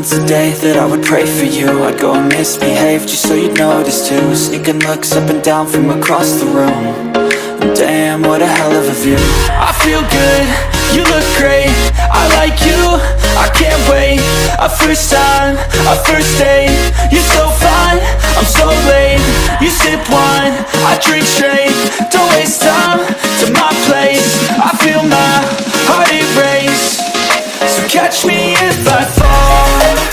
once a day that I would pray for you. I'd go and misbehave just so you'd notice too. Sneaking looks up and down from across the room. Damn, what a hell of a view. I feel good, you look great, I like you, I can't wait. A first time, a first date, you're so fine, I'm so late. You sip wine, I drink straight, don't waste time to my place. I feel my heart erase, so catch me if I fall.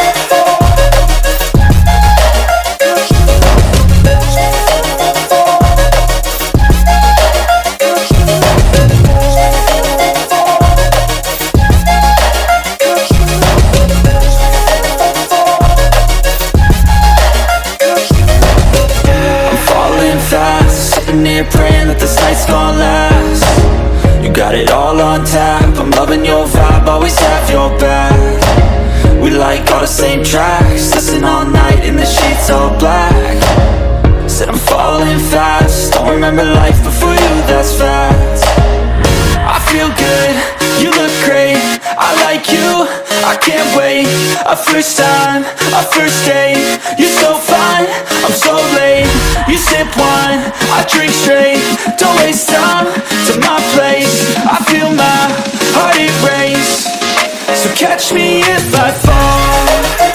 Sitting here praying that this night's gonna last. You got it all on tap, I'm loving your vibe, always have your back. We like all the same tracks, listen all night in the sheets all black. Said I'm falling fast, don't remember life before you, that's fact. I feel good, you look great, I like you, I can't wait. A first time, a first date, you're so fine, I'm so late. You sip wine, I drink straight, don't waste time to my place. I feel my heart erase, so catch me if I fall.